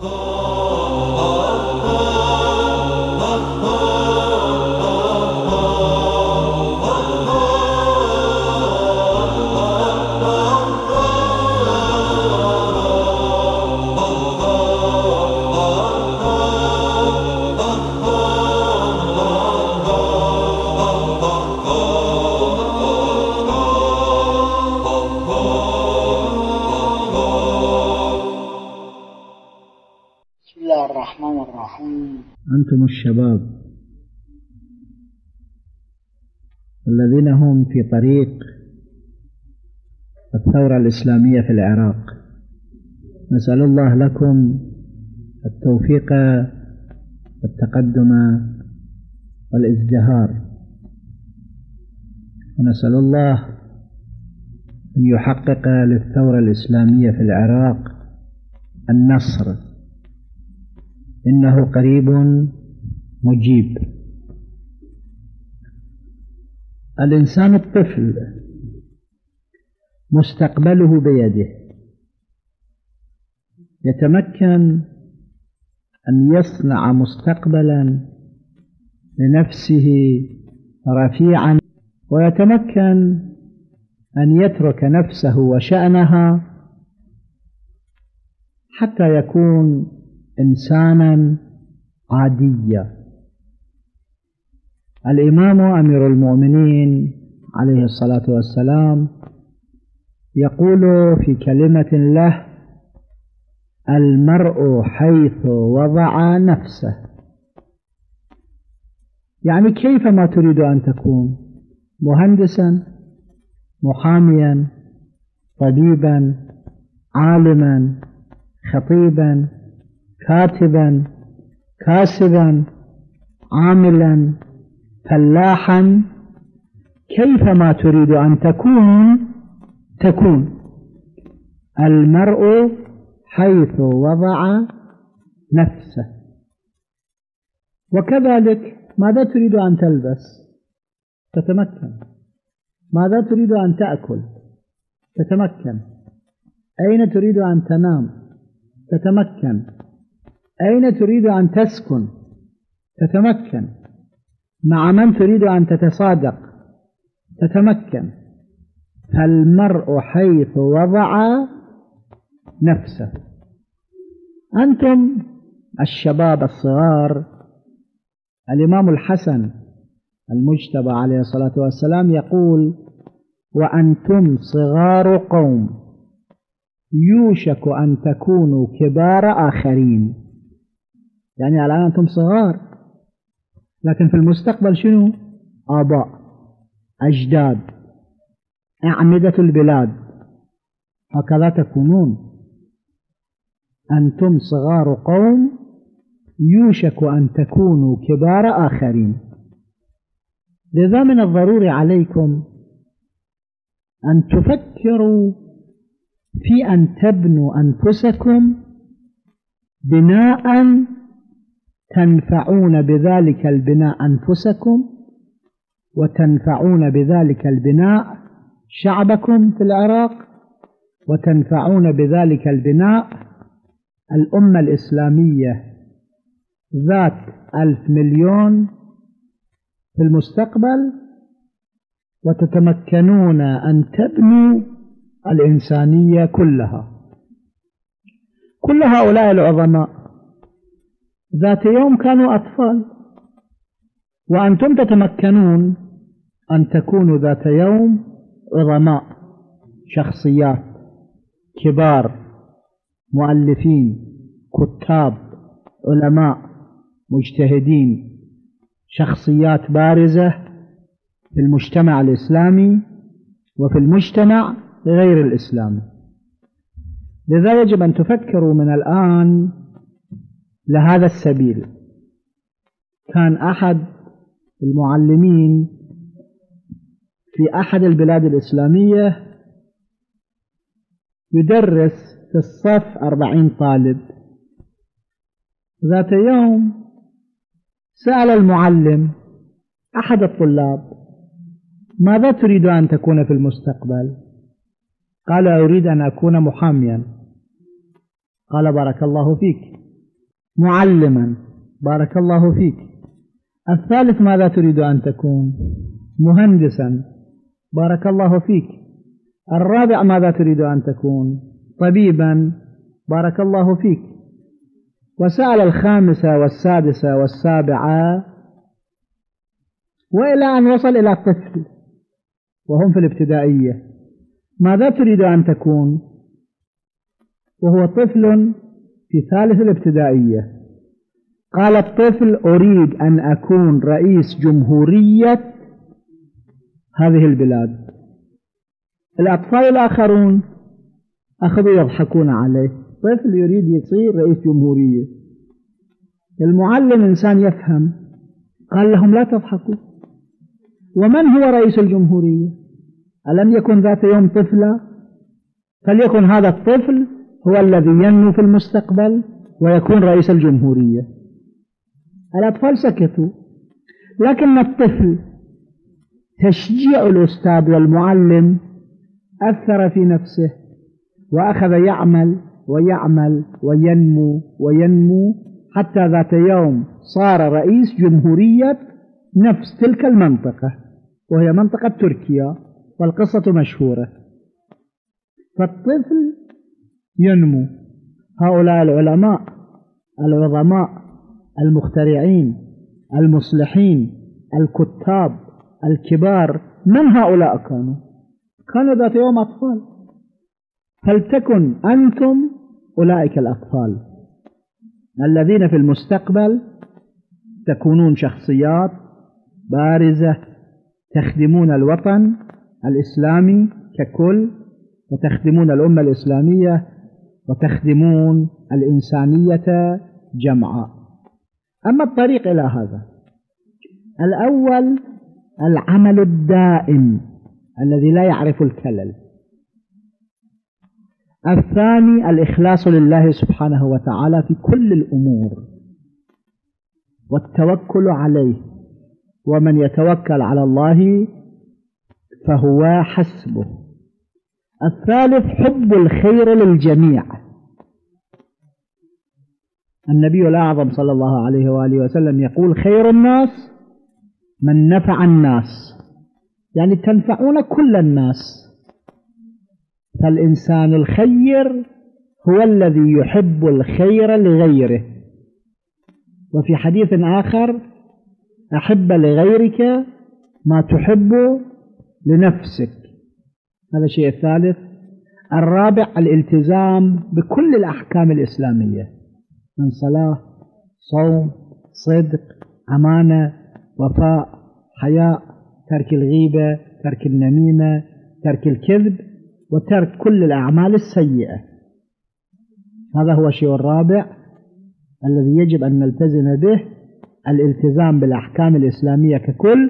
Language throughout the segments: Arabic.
أنتم الشباب الذين هم في طريق الثورة الإسلامية في العراق، نسأل الله لكم التوفيق والتقدم والازدهار، ونسأل الله أن يحقق للثورة الإسلامية في العراق النصر، إنه قريب مجيب. الإنسان الطفل مستقبله بيده، يتمكن أن يصنع مستقبلا لنفسه رفيعا، ويتمكن أن يترك نفسه وشأنها حتى يكون إنسانا عاديا. الإمام أمير المؤمنين عليه الصلاة والسلام يقول في كلمة له: المرء حيث وضع نفسه. يعني كيفما تريد أن تكون، مهندسا، محاميا، طبيبا، عالما، خطيبا، كاتبا، كاسبا، عاملا، فلاحا، كيفما تريد أن تكون. المرء حيث وضع نفسه. وكذلك ماذا تريد أن تلبس؟ تتمكن. ماذا تريد أن تأكل؟ تتمكن. أين تريد أن تنام؟ تتمكن. أين تريد أن تسكن؟ تتمكن. مع من تريد أن تتصادق؟ تتمكن. فالمرء حيث وضع نفسه. أنتم الشباب الصغار، الإمام الحسن المجتبى عليه الصلاة والسلام يقول: وأنتم صغار قوم يوشك أن تكونوا كبار آخرين. يعني الآن أنتم صغار، لكن في المستقبل شنو؟ آباء، أجداد، أعمدة البلاد، هكذا تكونون. أنتم صغار قوم يوشك أن تكونوا كبار آخرين. لذا من الضروري عليكم أن تفكروا في أن تبنوا أنفسكم بناء تنفعون بذلك البناء أنفسكم، وتنفعون بذلك البناء شعبكم في العراق، وتنفعون بذلك البناء الأمة الإسلامية ذات 1,000 مليون في المستقبل، وتتمكنون أن تبنوا الإنسانية كلها. كل هؤلاء العظماء ذات يوم كانوا أطفال، وأنتم تتمكنون أن تكونوا ذات يوم عظماء، شخصيات كبار، مؤلفين، كتاب، علماء، مجتهدين، شخصيات بارزة في المجتمع الإسلامي وفي المجتمع غير الإسلامي. لذا يجب أن تفكروا من الآن لهذا السبيل. كان أحد المعلمين في أحد البلاد الإسلامية يدرس في الصف 40 طالب. ذات يوم سأل المعلم أحد الطلاب: ماذا تريد أن تكون في المستقبل؟ قال: أريد أن أكون محاميا. قال: بارك الله فيك، معلما، بارك الله فيك. الثالث ماذا تريد أن تكون؟ مهندسا، بارك الله فيك. الرابع ماذا تريد أن تكون؟ طبيبا، بارك الله فيك. وسأل الخامسة والسادسة والسابعة وإلى أن وصل إلى الطفل وهم في الابتدائية، ماذا تريد أن تكون؟ وهو طفل في ثالث الابتدائية. قال الطفل: أريد أن أكون رئيس جمهورية هذه البلاد. الأطفال الآخرون أخذوا يضحكون عليه، طفل يريد يصير رئيس جمهورية. المعلم إنسان يفهم، قال لهم: لا تضحكوا، ومن هو رئيس الجمهورية؟ ألم يكن ذات يوم طفلا؟ فليكن هذا الطفل هو الذي ينمو في المستقبل ويكون رئيس الجمهورية. الأطفال سكتوا، لكن الطفل تشجيع الأستاذ والمعلم أثر في نفسه، وأخذ يعمل ويعمل وينمو وينمو حتى ذات يوم صار رئيس جمهورية نفس تلك المنطقة، وهي منطقة تركيا، والقصة مشهورة. فالطفل ينمو. هؤلاء العلماء العظماء المخترعين المصلحين الكتاب الكبار، من هؤلاء كانوا ذات يوم أطفال. فلتكن أنتم أولئك الأطفال الذين في المستقبل تكونون شخصيات بارزة، تخدمون الوطن الإسلامي ككل، وتخدمون الأمة الإسلامية، وتخدمون الإنسانية جمعاء. أما الطريق إلى هذا: الأول العمل الدائم الذي لا يعرف الكلل. الثاني الإخلاص لله سبحانه وتعالى في كل الأمور والتوكل عليه، ومن يتوكل على الله فهو حسبه. الثالث حب الخير للجميع. النبي الأعظم صلى الله عليه وآله وسلم يقول: خير الناس من نفع الناس، يعني تنفعون كل الناس. فالإنسان الخير هو الذي يحب الخير لغيره. وفي حديث آخر: أحب لغيرك ما تحب لنفسك. هذا الشيء الثالث. الرابع الالتزام بكل الأحكام الإسلامية من صلاة، صوم، صدق، أمانة، وفاء، حياء، ترك الغيبة، ترك النميمة، ترك الكذب، وترك كل الأعمال السيئة. هذا هو الشيء الرابع الذي يجب أن نلتزم به، الالتزام بالأحكام الإسلامية ككل.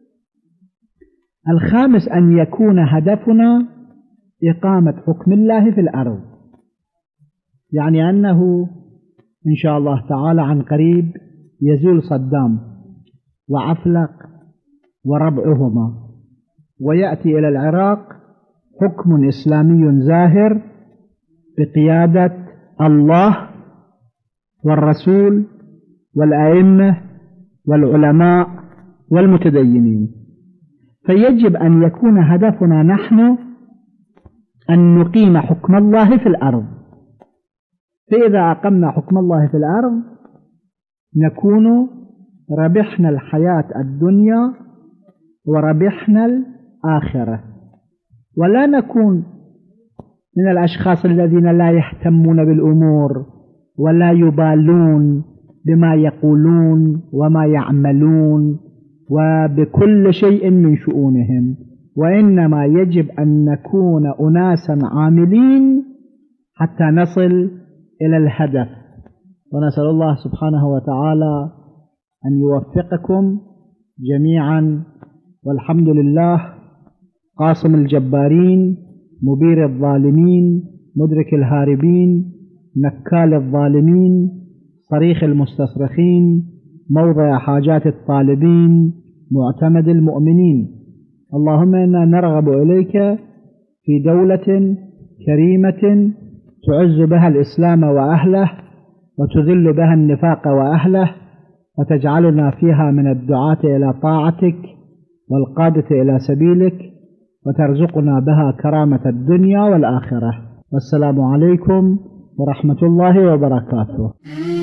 الخامس أن يكون هدفنا إقامة حكم الله في الأرض، يعني أنه إن شاء الله تعالى عن قريب يزول صدام وعفلق وربعهما، ويأتي إلى العراق حكم إسلامي زاهر بقيادة الله والرسول والأئمة والعلماء والمتدينين. فيجب أن يكون هدفنا نحن أن نقيم حكم الله في الأرض. فإذا أقمنا حكم الله في الأرض نكون ربحنا الحياة الدنيا وربحنا الآخرة، ولا نكون من الأشخاص الذين لا يهتمون بالأمور ولا يبالون بما يقولون وما يعملون وبكل شيء من شؤونهم، وإنما يجب أن نكون أناسا عاملين حتى نصل إلى الهدف. ونسأل الله سبحانه وتعالى أن يوفقكم جميعا، والحمد لله. قاصم الجبارين، مبير الظالمين، مدرك الهاربين، نكال الظالمين، صريخ المستصرخين، موضع حاجات الطالبين، معتمد المؤمنين. اللهم إنا نرغب إليك في دولة كريمة تعز بها الإسلام وأهله، وتذل بها النفاق وأهله، وتجعلنا فيها من الدعاة إلى طاعتك والقادة إلى سبيلك، وترزقنا بها كرامة الدنيا والآخرة. والسلام عليكم ورحمة الله وبركاته.